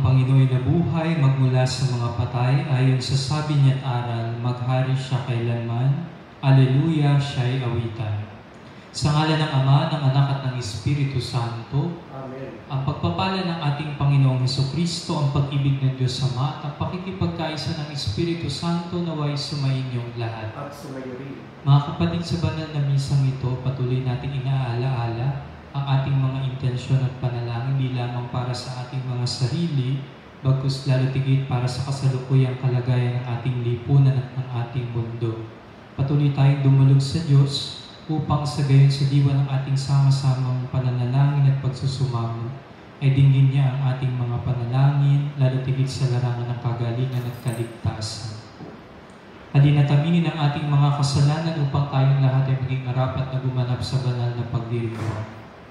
Panginoon na buhay magmula sa mga patay ayon sa sabi niya't aral, maghari siya kailanman. Aleluya, siya'y awitan. Sa ngalan ng Ama, ng Anak at ng Espiritu Santo. Amen. Ang pagpapala ng ating Panginoong Hesukristo, ang pag-ibig ng Diyos Ama, at ang pakikipagkaisa ng Espiritu Santo naway sumainyong lahat. At sumayo rin. Mga kapatid, sa banal na misang ito, patuloy nating inaalaala ang ating mga intensyon at panalangin di lamang para sa ating mga sarili, bagkus lalo tigit para sa kasalukuyang kalagayan ng ating lipunan at ng ating mundo. Patuloy tayong dumulog sa Diyos upang sa gayon sa diwa ng ating sama-samang pananalangin at pagsusumamo ay dinggin niya ang ating mga panalangin, lalo tigit sa larangan ng kagalingan at kaligtasan. Adinataminin ang ating mga kasalanan upang tayong lahat ay maging marapat na gumanap sa banal na pagdiriwang.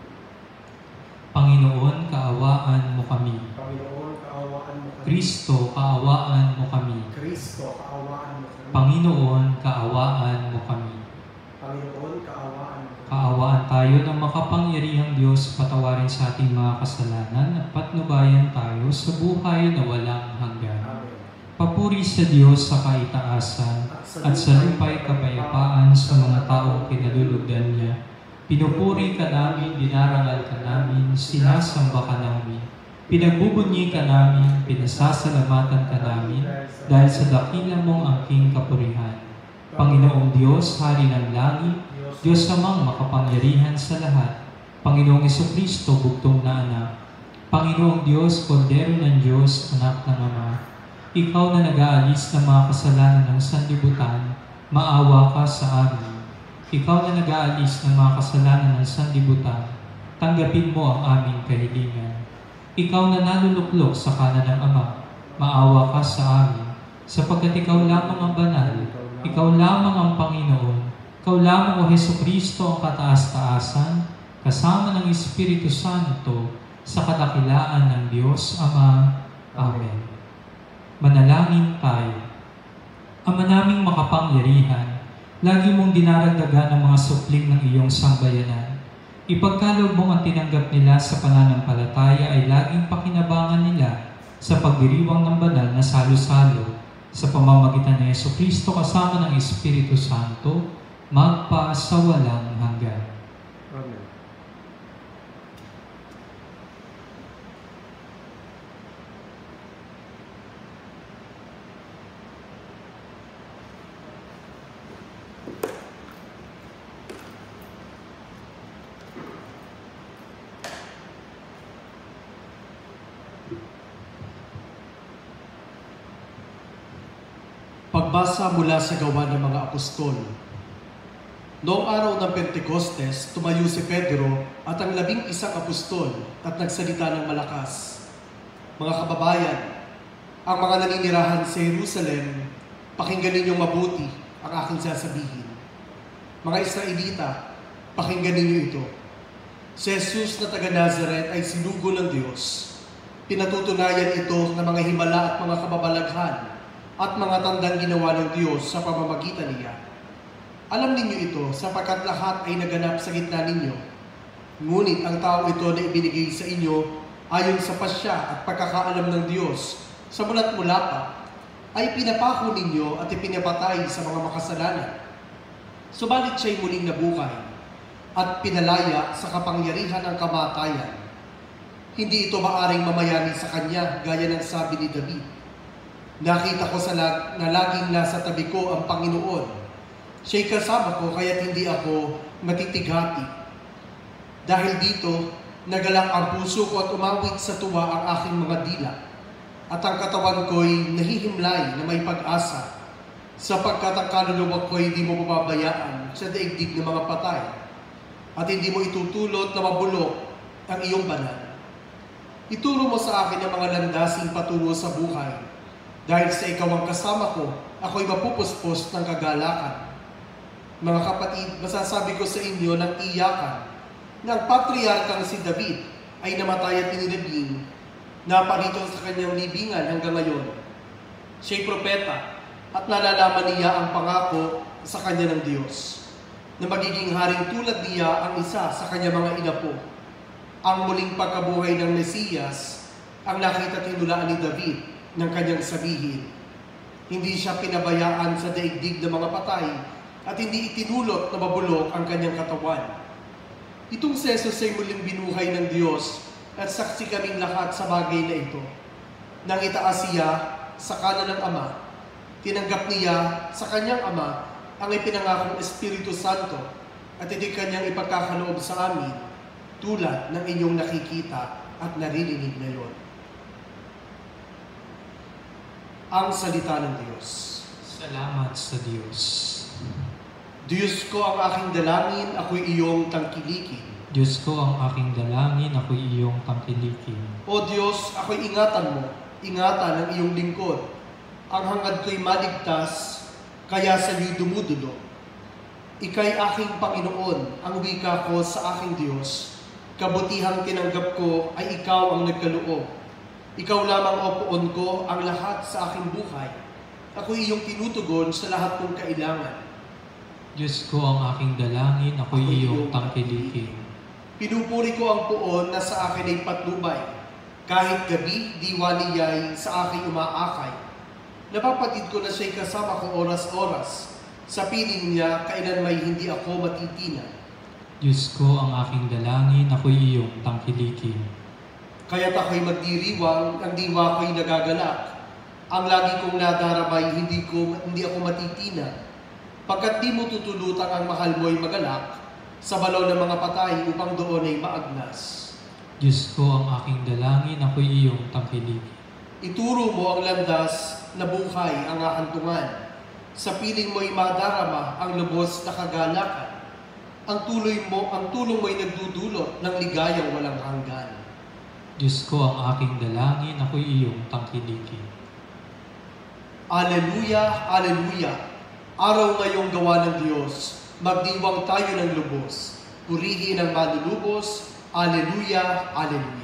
Panginoon, kaawaan mo kami. Panginoon, kaawaan mo kami. Kristo, kaawaan mo kami. Kristo, kaawaan mo kami. Panginoon, kaawaan mo kami. Panginoon, kaawaan mo kami. Kaawaan tayo ng makapangyarihang Diyos, patawarin sa ating mga kasalanan at patnubayan tayo sa buhay na walang hanggan. Amen. Papuri sa Diyos sa kaitaasan at sa lupa'y kapayapaan sa mga taong kinalulugdan niya. Pinupuri ka namin, dinarangal ka namin, sinasamba ka namin. Pinagbubunyi ka namin, pinasasalamatan ka namin, dahil sa dakila mong angking kapurihan. Panginoong Diyos, Hari ng langit, Diyos namang makapangyarihan sa lahat. Panginoong Hesukristo, bugtong na anak. Panginoong Diyos, Kordero ng Diyos, anak ng Ama. Ikaw na nag-aalis ng mga kasalanan ng sanlibutan, maawa ka sa amin. Ikaw na nag-aalis ng mga kasalanan ng sanlibutan, tanggapin mo ang aming kahilingan. Ikaw na naluluklok sa kanan ng Ama, maawa ka sa amin, sapagkat ikaw lamang ang banal, ikaw lamang ang Panginoon, ikaw lamang o Hesukristo ang kataas-taasan, kasama ng Espiritu Santo, sa kadakilaan ng Diyos Ama. Amen. Manalangin tayo. Ama naming makapangyarihan, lagi mong dinaragdagan ang mga supling ng iyong sambayanan. Ipagkaloob mo ang tinanggap nila sa pananampalataya ay laging pakinabangan nila sa pagdiriwang ng banal na salo-salo sa pamamagitan ng Hesukristo kasama ng Espiritu Santo, magpa sa walang hanggan. Amen. Pagbasa mula sa Gawa ng mga Apostol. Noong araw ng Pentecostes, tumayo si Pedro at ang 11 apostol at nagsalita ng malakas. Mga kababayan, ang mga naninirahan sa Jerusalem, pakinggan ninyong mabuti ang aking sasabihin. Mga Israelita, pakinggan ninyo ito. Si Jesus na taga Nazaret ay sinugo ng Diyos. Pinatutunayan ito ng mga himala at mga kababalaghan at mga tandang ginawa ng Diyos sa pamamagitan niya. Alam ninyo ito sapagkat lahat ay naganap sa gitna ninyo. Ngunit ang tao ito na ibinigay sa inyo ayon sa pasya at pagkakaalam ng Diyos sa mulat mula pa, ay pinapako ninyo at ipinapatay sa mga makasalanan. Subalit siya'y muling nabuhay at pinalaya sa kapangyarihan ng kamatayan. Hindi ito maaring mamayani sa kanya gaya ng sabi ni David. Nakita ko na laging nasa tabi ko ang Panginoon. Siya'y kasama ko kaya't hindi ako matitighati. Dahil dito, nagalak ang puso ko at umawit sa tuwa ang aking mga dila. At ang katawan ko'y nahihimlay na may pag-asa, sapagkat ang kaluluwa ko'y hindi mo pababayaan sa daigdig ng mga patay, at hindi mo itutulot na mabulok ang iyong banal. Ituro mo sa akin ang mga landasing patungo sa buhay. Dahil sa ikaw ang kasama ko, ako'y mapupuspos ng kagalakan. Mga kapatid, masasabi ko sa inyo ng iyakan na ang patriarkang si David ay namatay at inilibing, naparito sa kanyang libingan hanggang ngayon. Siya'y propeta at nalalaman niya ang pangako sa kanya ng Diyos, na magiging haring tulad niya ang isa sa kanyang mga inapo. Ang muling pagkabuhay ng Mesiyas ang nakita at hinulaan ni David ng kanyang sabihin. Hindi siya pinabayaan sa daigdig ng mga patay at hindi itinulot na mabulok ang kanyang katawan. Itong si Jesus ay muling binuhay ng Diyos at saksi kaming lahat sa bagay na ito. Nang itaas siya sa kanan ng Ama, tinanggap niya sa kanyang Ama ang ipinangakong Espiritu Santo at ito'y kanyang ipagkakaloob sa amin tulad ng inyong nakikita at naririnig ngayon. Ang salita ng Diyos. Salamat sa Diyos. Diyos ko ang aking dalangin, ako'y iyong tangkilikin. Diyos ko ang aking dalangin, ako'y iyong tangkilikin. O Diyos, ako'y ingatan mo, ingatan ng iyong lingkod. Ang hangad ko'y maligtas, kaya sa iyo'y dumudulo. Ika'y aking Panginoon, ang wika ko sa aking Diyos. Kabutihang tinanggap ko ay ikaw ang nagkaloob. Ikaw lamang o poon ko ang lahat sa aking buhay. Ako'y iyong tinutugon sa lahat kong kailangan. Diyos ko ang aking dalangin, ako'y iyong tangkilikin. Pinupuri ko ang poon na sa akin ay patnubay. Kahit gabi, diwa niya'y sa aking umaakay. Napapatid ko na siya'y kasama ko oras-oras. Sa piling niya, kailan may hindi ako matitina. Diyos ko ang aking dalangin, ako'y iyong tangkilikin. Kaya't ako'y magdiriwang, ang diwa ko'y nagagalak. Ang lagi kong nadarabay, hindi ako matitina. Pagkat di mo tutulutang ang mahal mo'y magalak, sa balaw ng mga patay upang doon ay maagnas. Diyos ko ang aking dalangin, ako'y iyong tangkilikin. Ituro mo ang landas na buhay ang ahantungan. Sa piling mo'y madarama ang lubos na kagalakan. Ang tulong mo'y nagdudulot ng ligayang walang hanggan. Diyos ko ang aking dalangin, ako'y iyong tangkilikin. Aleluya, aleluya. Araw ngayong gawa ng Diyos. Magdiwang tayo ng lubos. Purihin ang malulubos. Aleluya, aleluya.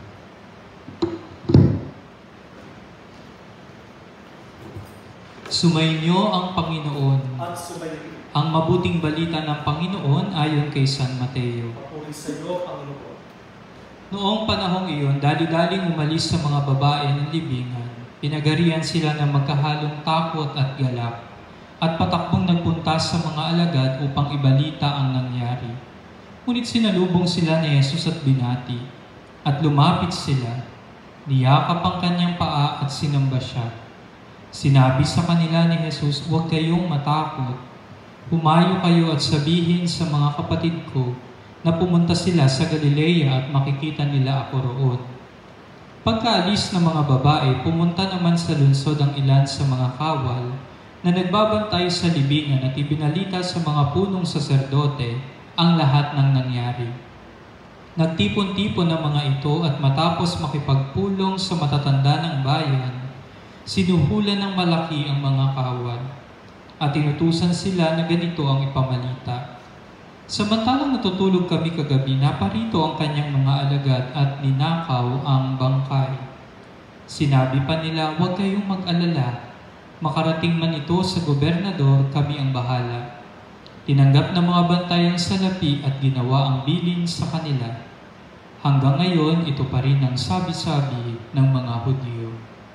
Sumainyo ang Panginoon. At sumayin. Ang mabuting balita ng Panginoon ayon kay San Mateo. Papuri sa iyo, Panginoon. Noong panahong iyon, dali-daling umalis sa mga babae ng libingan. Pinagarian sila ng magkahalong takot at galak, at patakbong nagpunta sa mga alagad upang ibalita ang nangyari. Ngunit sinalubong sila ni Jesus at binati, at lumapit sila. Niyakap ang kanyang paa at sinamba siya. Sinabi sa kanila ni Jesus, "Huwag kayong matakot. Humayo kayo at sabihin sa mga kapatid ko na pumunta sila sa Galilea at makikita nila ako roon." Pagkaalis ng mga babae, pumunta naman sa lungsod ang ilan sa mga kawal na nagbabantay sa libingan at ibinalita sa mga punong saserdote ang lahat ng nangyari. Nagtipon-tipon ang mga ito at matapos makipagpulong sa matatanda ng bayan, sinuhulan ng malaki ang mga kawal at inutusan sila na ganito ang ipamalita. Samantalang natutulog kami kagabi, naparito ang kanyang mga alagad at ninakaw ang bangkay. Sinabi pa nila, "Huwag kayong mag-alala. Makarating man ito sa gobernador, kami ang bahala." Tinanggap ng mga bantay ang salapi at ginawa ang bilin sa kanila. Hanggang ngayon, ito pa rin ang sabi-sabi ng mga Hudyo.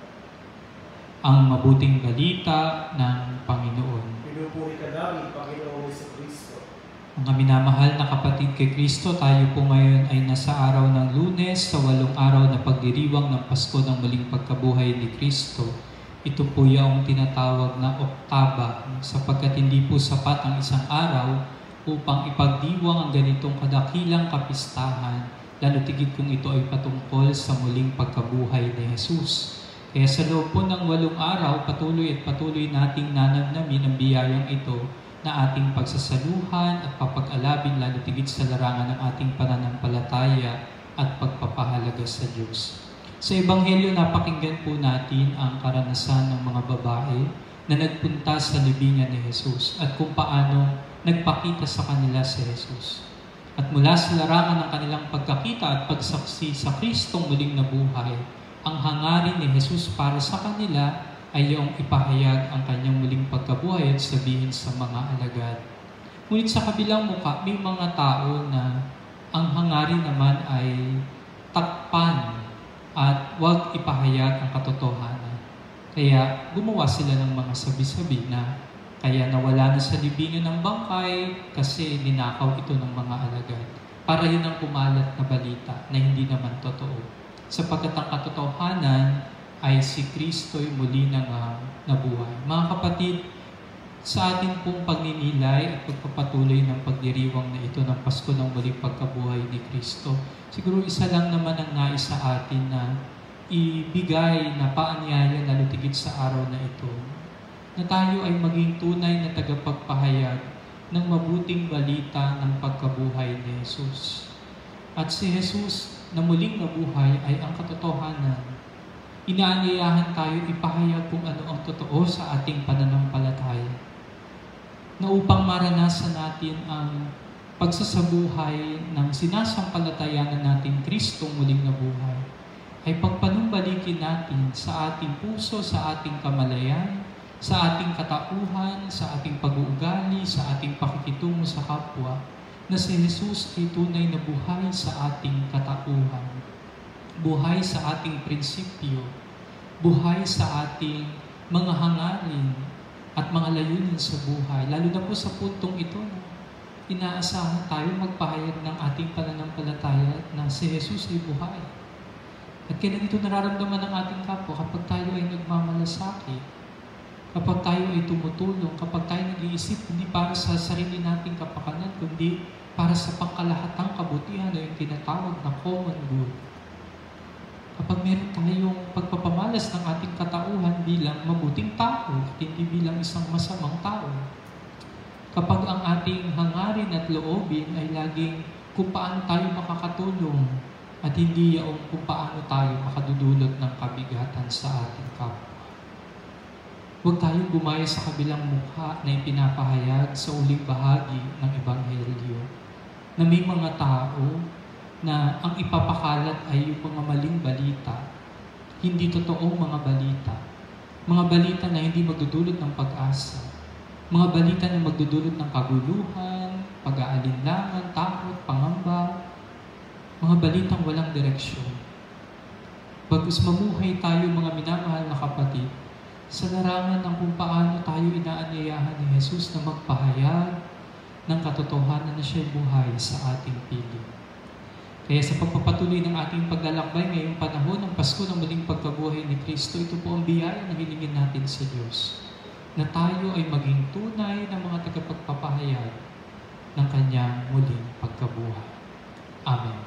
Ang mabuting balita ng Panginoon. Pinupuri ka namin, Panginoong Jesucristo. Mga minamahal na kapatid kay Kristo, tayo po ngayon ay nasa araw ng Lunes sa 8 araw na pagdiriwang ng Pasko ng muling pagkabuhay ni Kristo. Ito po yung tinatawag na oktaba, sapagkat hindi po sapat ang isang araw upang ipagdiwang ang ganitong kadakilang kapistahan, lalo tigit kung ito ay patungkol sa muling pagkabuhay ni Jesus. Kaya sa loob po ng 8 araw, patuloy nating nanamnamin ang biyayang ito na ating pagsasaluhan at papag-alabin lalo tigit sa larangan ng ating pananampalataya at pagpapahalaga sa Diyos. Sa Ebanghelyo, napakinggan po natin ang karanasan ng mga babae na nagpunta sa libingan ni Jesus at kung paano nagpakita sa kanila si Jesus. At mula sa larangan ng kanilang pagkakita at pagsaksi sa Kristong muling nabuhay, ang hangarin ni Jesus para sa kanila ay yung ipahayag ang kanyang muling pagkabuhay at sabihin sa mga alagad. Ngunit sa kabilang mukha, may mga tao na ang hangarin naman ay takpan at huwag ipahayag ang katotohanan. Kaya gumawa sila ng mga sabi-sabi na kaya nawala na sa libingan ng bangkay kasi ninakaw ito ng mga alagad. Para yun ang kumalat na balita na hindi naman totoo. Sapagkat ang katotohanan ay si Kristo'y muli na nga nabuhay. Mga kapatid, sa ating pong pagninilay at pagpapatuloy ng pagdiriwang na ito ng Pasko ng muling pagkabuhay ni Kristo, siguro isa lang naman ang nais sa atin na ibigay na paanyaya na lutigid sa araw na ito, na tayo ay maging tunay na tagapagpahayag ng mabuting balita ng pagkabuhay ni Jesus. At si Jesus na muling nabuhay ay ang katotohanan. Inaanyayahan tayo ipahayag kung ano ang totoo sa ating pananampalataya, na upang maranasan natin ang pagsasabuhay ng sinasampalatayanan natin Kristong muling nabuhay, ay pagpanumbalikin natin sa ating puso, sa ating kamalayan, sa ating katauhan, sa ating pag-uugali, sa ating pakikitungo sa kapwa, na si Jesus ay tunay na buhay sa ating katauhan, buhay sa ating prinsipyo, buhay sa ating mga hangarin at mga layunin sa buhay. Lalo na po sa puntong ito, inaasahan tayo magpahayag ng ating pananampalataya na si Jesus ay buhay. At kailan ito nararamdaman ng ating kapwa kapag tayo ay nagmamalasakit, kapag tayo ay tumutulong, kapag tayo nag-iisip hindi para sa sarili nating kapakanan, kundi para sa pangkalahatang kabutihan o yung tinatawag na common good. Kapag meron tayong pagpapamalas ng ating katauhan bilang mabuting tao at hindi bilang isang masamang tao. Kapag ang ating hangarin at loobin ay laging kung paano tayo makakatulong at hindi yaong kung paano tayo makadudulot ng kabigatan sa ating kapwa. Huwag tayong gumaya sa kabilang mukha na ipinapahayag sa uling bahagi ng Ebanghelyo na may mga tao na ang ipapakalat ay yung mga maling balita, hindi totoong mga balita na hindi magdudulot ng pag-asa, mga balita na magdudulot ng kaguluhan, pag-aalinlangan, takot, pangamba, mga balitang walang direksyon. Bagus mamuhay tayo mga minamahal na kapatid, sa larangan ng kung paano tayo inaanyayahan ni Jesus na magpahayag ng katotohanan na siya'y buhay sa ating piling. Kaya sa pagpapatuloy ng ating paglalakbay ngayong panahon ng Pasko ng muling pagkabuhay ni Kristo, ito po ang biyaya na hilingin natin sa Diyos, na tayo ay maging tunay na mga tagapagpapahayag ng Kanyang muling pagkabuhay. Amen.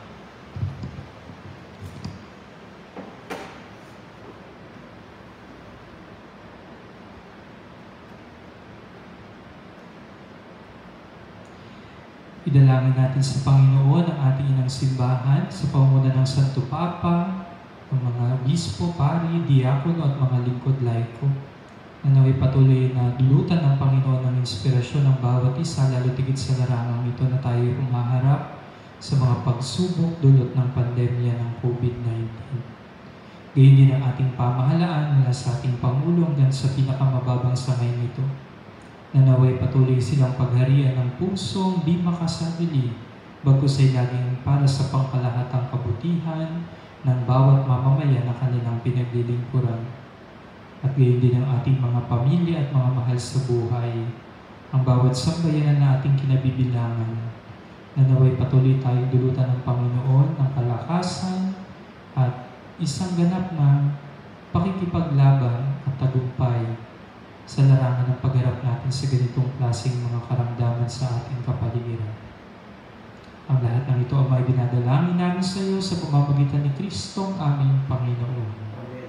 Idalangin natin sa Panginoon ang ating inang simbahan sa pamumuno ng Santo Papa, ng mga obispo, pari, diakono at mga lingkod laiko, na naway patuloy na dulutan ng Panginoon ng inspirasyon ng bawat isa, lalo tigit sa larangang ito na tayo humaharap sa mga pagsubok dulot ng pandemya ng COVID-19. Gayon din ang ating pamahalaan mula sa ating Pangulo hanggang sa pinakamababang sangay nito, na naway patuloy silang pagharian ng pusong di makasabili, bagkus ay laging para sa pangkalahatang kabutihan ng bawat mamamayan na kanilang pinaglilingkuran. At gayon din ang ating mga pamilya at mga mahal sa buhay, ang bawat sambayanan na ating kinabibilangan, na naway patuloy tayong dulutan ng Panginoon ng kalakasan at isang ganap na pakikipaglaban at tagumpay sa larangan ng pagharap natin sa ganitong klaseng mga karamdaman sa ating kapaligiran. Ang lahat ng ito ang may dinadalangin namin sa iyo sa pamamagitan ni Kristong aming Panginoon. Amen.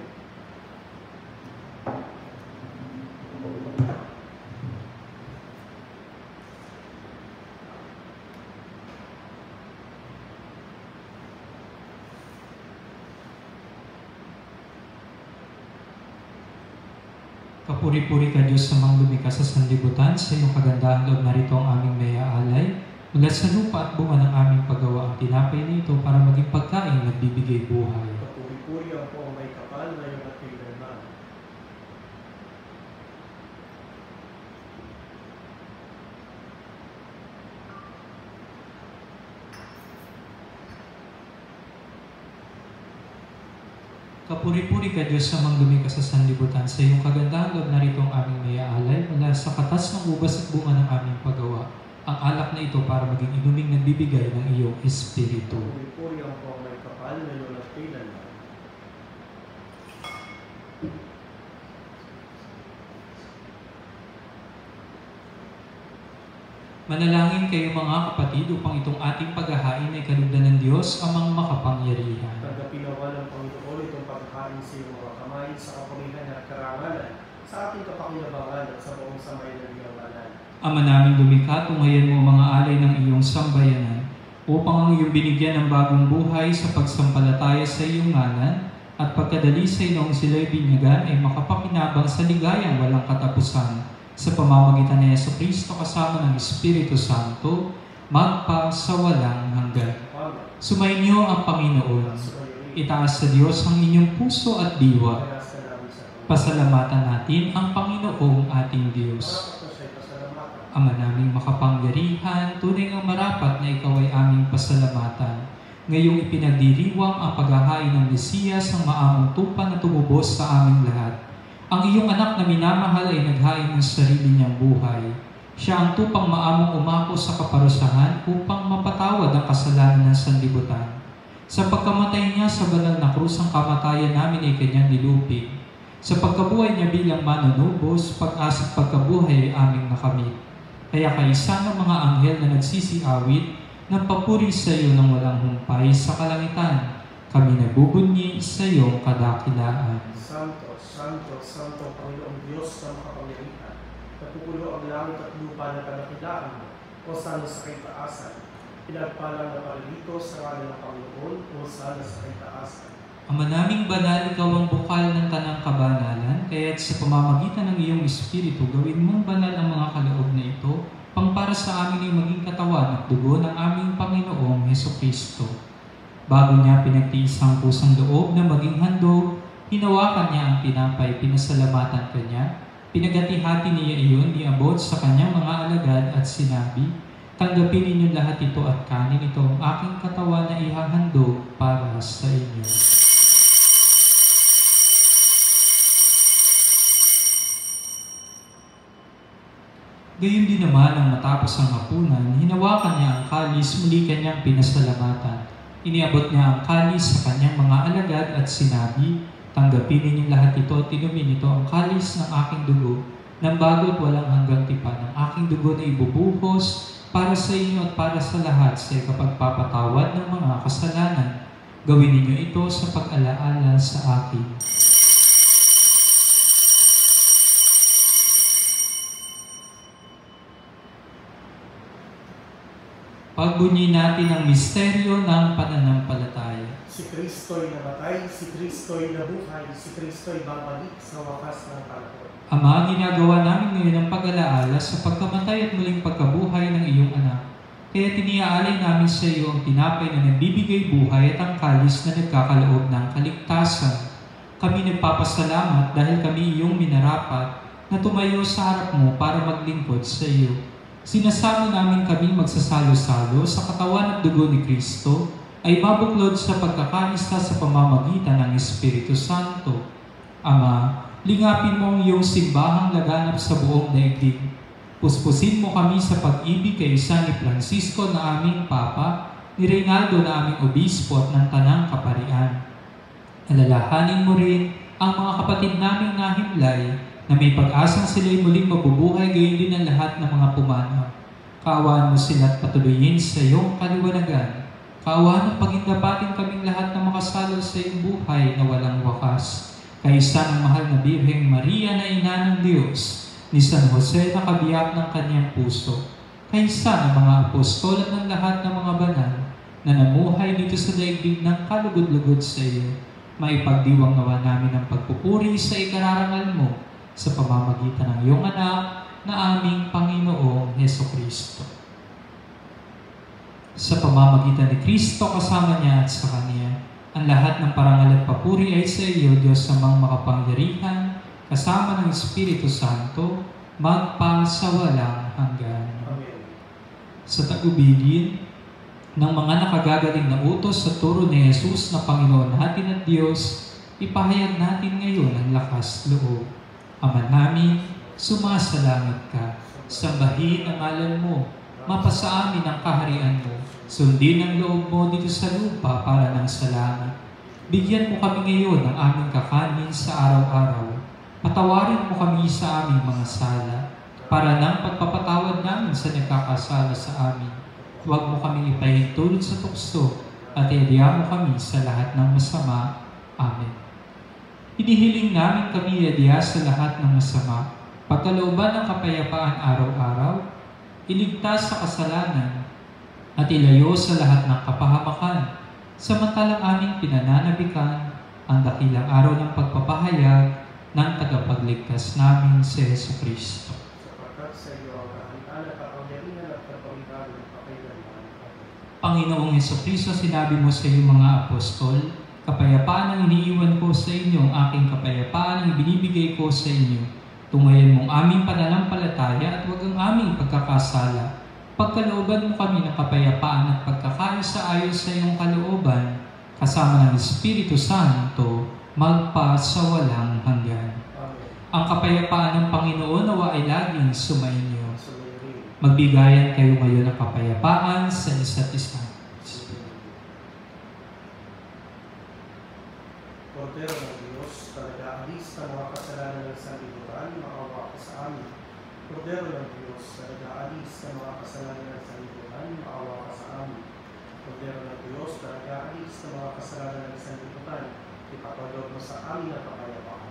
Kapuri-puri ka Diyos sa mga lumikha sa sanlibutan, sa iyong kagandahan loob narito ang aming mayaalay. Mula sa lupa at bunga ng aming paggawa ang tinapay na ito para maging pagkain nagbibigay buhay. Kapuri-puri ang po ang may kapal na iyong at kailanman. Kapuri-puri ka Diyos sa manggumi ka sa sanlibutan. Sa iyong kagandahan loob narito ang aming mayaalay mula sa katas ng ubas at bunga ng aming paggawa. Ang alak na ito para maging inuming nagbibigay ng iyong Espiritu. Puri-puri ang pong may kapal na iyong nagtilan. Manalangin kayo mga kapatid upang itong ating paghahain ay kalugdan ng Diyos amang makapangyarihan. Tanggapin nawa ng Panginoon itong paghahain sa iyong mga kamay sa kapurihan at karangalan sa ating kapakinabangan at sa buong samay ng iyong ngalan. Ama namin lumikha, tunghayan mo mga alay ng iyong sambayanan upang ang iyong binigyan ng bagong buhay sa pagsampalataya sa iyong ngalan at pagkadali sa inong sila'y binyagan ay makapakinabang sa ligayang walang katapusan sa pamamagitan ni Jesucristo kasama ng Espiritu Santo, magpa sa walang hanggan. Sumainyo ang Panginoon. Itaas sa Diyos ang inyong puso at diwa. Pasalamatan natin ang Panginoong ating Diyos. Ama naming makapangyarihan, tunay ang marapat na ikaw ay aming pasalamatan. Ngayong ipinagdiriwang ang paghahain ng Mesiyas ang maamong tupa na tumubos sa aming lahat. Ang iyong anak na minamahal ay naghain ng sarili niyang buhay. Siya ang tupang maamong umako sa kaparusahan upang mapatawad ang kasalanan ng sanlibutan. Sa pagkamatay niya sa banal na krus, ang kamatayan namin ay kanyang nilupig. Sa pagkabuhay niya bilang manunubos, pag-asa at pagkabuhay ay aming nakamit. Kaya kaisa ng mga anghel na nagsisiawit ng papuri sa iyo ng walang humpay sa kalangitan, kami nagbubunyi sa iyong kadakilaan. Santo, Santo, Santo, Panginoong Diyos na makapangyarihan, napupulo ang langit at lupa na kadakilaan mo, o sana sa kaitaasan. Pinagpalang na parilito sa ngalan ng Panginoon, o sana sa kaitaasan. Ama naming banal, ikaw ang bukal ng tanang kabanalan, kaya't sa pamamagitan ng iyong Espiritu, gawin mong banal ang mga kaloob na ito, pang para sa amin ay maging katawan at dugo ng aming Panginoong Hesukristo. Bago niya pinagtiis ang pusang loob na maging handog, hinawakan niya ang tinapay, pinasalamatan kanya, pinagati-hati niya iyon, iabot sa kanyang mga alagad at sinabi, tanggapin ninyo lahat ito at kanin ito ang aking katawan na ihahandog para sa inyo. Gayon din naman ang matapos ang hapunan, hinawakan niya ang kalis, muli kanyang pinasalamatan. Iniabot niya ang kalis sa kanyang mga alagad at sinabi, tanggapin ninyo lahat ito at inumin ito ang kalis ng aking dugo, ng bago't walang hanggang tipan ng aking dugo na ibubuhos para sa inyo at para sa lahat sa ikapagpapatawad ng mga kasalanan. Gawin ninyo ito sa pag-alaala sa akin. Pagbunyi natin ang misteryo ng pananampalataya. Si Kristo'y namatay, si Kristo'y nabuhay, si Kristo'y babalik sa wakas ng panahon. Ama, ginagawa namin ngayon ang pag-alaala sa pagkamatay at muling pagkabuhay ng iyong anak. Kaya tiniaalay namin sa iyo ang tinapay na nagbibigay buhay at ang kalis na nagkakaloob ng kaligtasan. Kami nagpapasalamat dahil kami iyong minarapat na tumayo sa harap mo para maglingkod sa iyo. Sinasamo namin kami magsasalo-salo sa katawan at dugo ni Kristo ay mabuklod sa pagkakaisa sa pamamagitan ng Espiritu Santo. Ama, lingapin mo ang iyong simbahang laganap sa buong daigdig. Puspusin mo kami sa pag-ibig kay isa ni Francisco na aming Papa, ni Reynaldo na aming Obispo at ng Tanang Kaparian. Alalahanin mo rin ang mga kapatid naming nahimlay na may pag-asang sila'y muling mabubuhay, gayon din ang lahat ng mga pumanaw. Kaawaan mo sila at patuloyin sa iyong kaliwanagan. Kaawaan mo pagindapatin kaming lahat na makasalo sa iyong buhay na walang wakas. Kaisa ng mahal na Birheng Maria na ina ng Diyos, ni San Jose na kabiyak ng kanyang puso, kaisa ng mga apostol at ng lahat ng mga banal na namuhay dito sa daigdig ng kalugod-lugod sa iyo, maipagdiwang nawa namin ang pagpupuri sa ikararangal mo sa pamamagitan ng iyong anak na aming Panginoong Hesukristo. Sa pamamagitan ni Kristo kasama niya at sa Kanya, ang lahat ng parangal at papuri ay sa iyo, Diyos amang makapangyarihan, kasama ng Espiritu Santo, magpa sa walang hanggan. Amen. Sa tagubigin ng mga nakagagaling na utos sa turo ni Jesus na Panginoon natin at Diyos, ipahayag natin ngayon ang lakas loob. Ama namin, sumasalangit ka. Sambahin ang ngalan mo. Mapasa amin ang kaharian mo. Sundin ang loob mo dito sa lupa para ng sa langit. Bigyan mo kami ngayon ng aming kakanin sa araw-araw. Patawarin mo kami sa aming mga sala para ng pagpapatawad namin sa nagkakasala sa amin. Huwag mo kami ipahintulot sa tukso at iadya mo kami sa lahat ng masama. Amen. Hinihiling namin kami iadya sa lahat ng masama, pagkalooban ng kapayapaan araw-araw, iligtas sa kasalanan, at ilayo sa lahat ng kapahamakan, samantalang aming pinananabikan ang dakilang araw ng pagpapahayag ng tagapagligtas namin si Jesucristo. Sapagkat sa iyo ang kahantaan at kapangyarihan at kapangitahan ng kapayapaan. Panginoong Jesucristo, sinabi mo sa iyong mga apostol, kapayapaan ang iniiwan ko sa inyo, ang aking kapayapaan ang binibigay ko sa inyo. Tungayan mong aming pananampalataya at huwag ang aming pagkakasala. Pagkalooban mo kami ng kapayapaan at pagkakaisa ayon sa iyong kalooban, kasama ng Espiritu Santo, magpa sa walang hanggan. Amen. Ang kapayapaan ng Panginoon nawa ay laging sumainyo. Sumayin. Magbigayan kayo ngayon ng kapayapaan sa isa't isa. Kordero ng Diyos, na nag-aalis ng mga kasalanan ng sanlibutan, maawa ka sa amin. Kordero ng Diyos, na nag-aalis ng mga kasalanan ng sanlibutan, maawa ka sa amin. Kordero ng Diyos, na nag-aalis ng mga kasalanan ng sanlibutan, ipapaloob mo sa amin ang kapayapaan.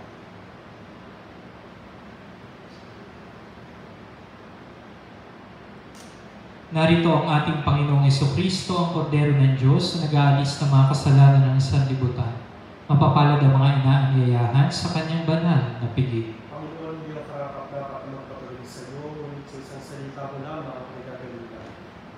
Narito ang ating Panginoong Jesucristo, ang Kordero ng Diyos na nag-aalis ng mga kasalanan ng sanlibutan. Mapapalad ang mga inaanyayahan sa kanyang banal na piging. Panginoon, hindi ang karapat-dapat na magpatuloy sa iyo, ngunit sa isang salita mo lamang ang pinagagalitan.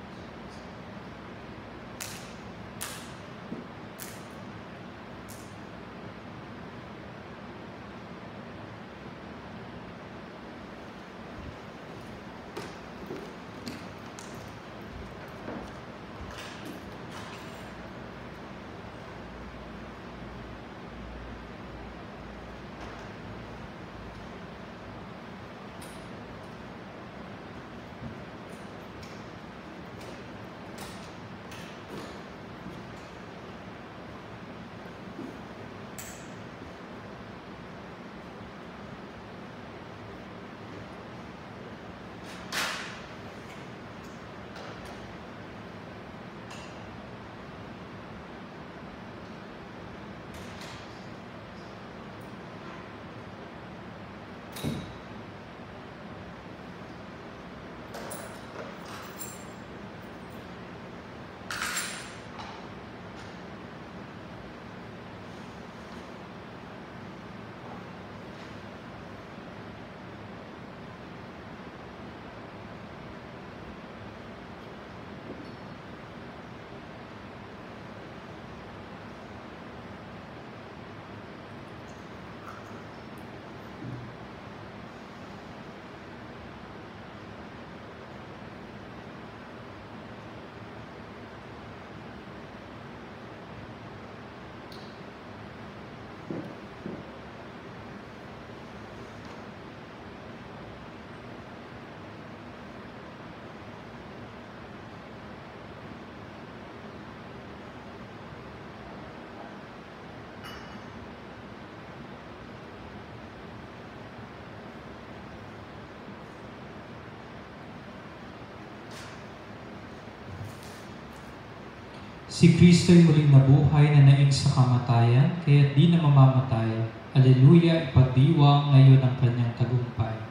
Si Kristo'y muling nabuhay na naig sa kamatayan, kaya di na mamamatay. Aleluya, ipagdiwang ngayon ang kanyang tagumpay.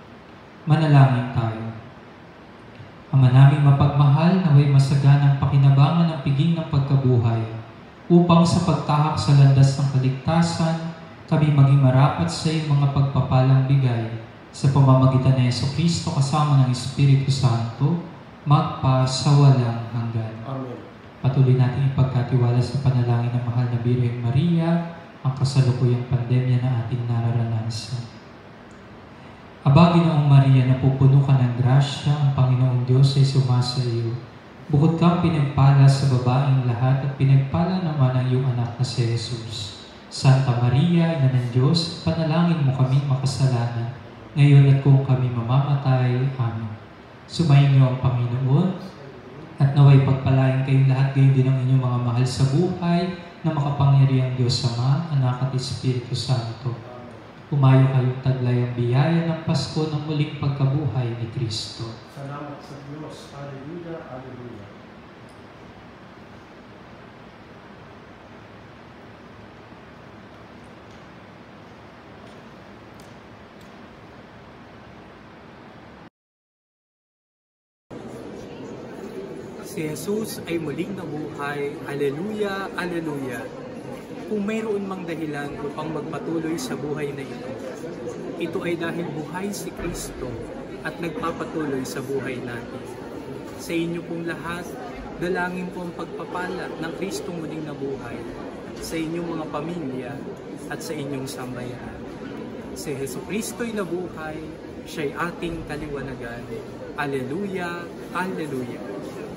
Manalangin tayo. Ama naming mapagmahal, naway masaganang pakinabangan ng piging ng pagkabuhay, upang sa pagtahak sa landas ng kaligtasan, kami maging marapat sa iyong mga pagpapalang bigay, sa pamamagitan ni Jesucristo kasama ng Espiritu Santo, magpa sa walang hanggan. Amen. Patuloy natin ipagkatiwala sa panalangin ng mahal na Birheng Maria ang kasalukuyang pandemya na ating nararanasan. Aba, Ginoong Maria, napupuno ka ng grasya, ang Panginoong Diyos ay sumasa iyo. Bukod kang pinagpala sa babaeng lahat at pinagpala naman ang iyong anak na si Jesus. Santa Maria, Ina ng Diyos, panalangin mo kami makasalanan, ngayon at kung kami mamamatay. Amen. Sumayin niyo ang Panginoon, at naway pagpalain kayong lahat, gayon din ang inyong mga mahal sa buhay, na makapangyarihang Diyos Ama, Anak at Espiritu Santo. Umayo kayong taglay ang biyaya ng Pasko ng muling pagkabuhay ni Kristo. Salamat sa Diyos. Alleluia, alleluia. Si Jesus ay muling nabuhay. Alleluia, alleluia. Kung mayroon mang dahilan upang magpatuloy sa buhay na ito ay dahil buhay si Kristo at nagpapatuloy sa buhay natin. Sa inyo pong lahat, dalangin po ang pagpapala ng Kristong muling nabuhay sa inyong mga pamilya at sa inyong sambayanan. Si Jesucristo'y nabuhay, siya'y ating kaliwanagan. Alleluia, alleluia.